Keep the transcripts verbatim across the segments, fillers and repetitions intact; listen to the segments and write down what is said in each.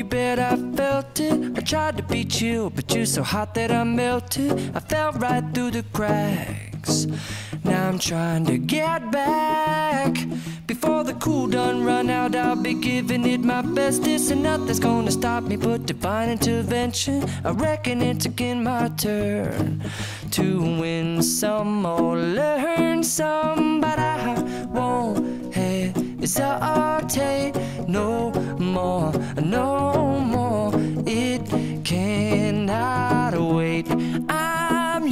bet I felt it. I tried to be chill, but you're so hot that I melted. I fell right through the cracks. Now I'm trying to get back. Before the cool done run out, I'll be giving it my bestest, and nothing's gonna stop me but divine intervention. I reckon it's again my turn to win some or learn some, but I won't hesitate no more, no more. It cannot wait. I'm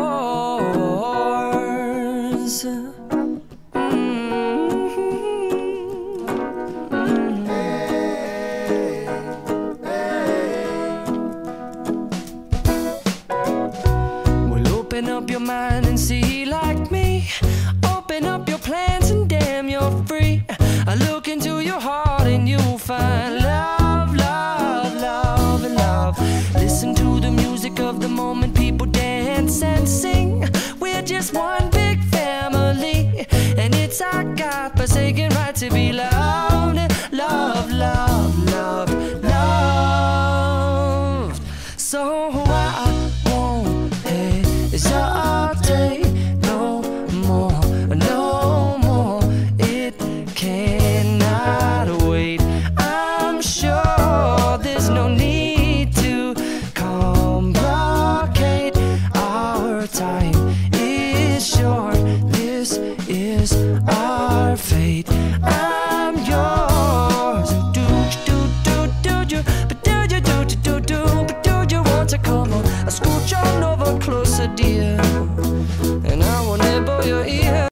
yours. Open up your mind and see like me. Open up your plans and damn, you're free. I look into your heart and you'll find love, love, love, and love. Listen to the music of the moment, people dance and sing. We're just one big family, and it's our God-forsaken right to be loved, love, love, love, loved. So I won't hesitate no more, no more. It cannot wait. I'm sure there's no need to complicate. Our time is short. This is our fate. I'm yours. Do do do do do, but do you do do do do, but do you want to come on?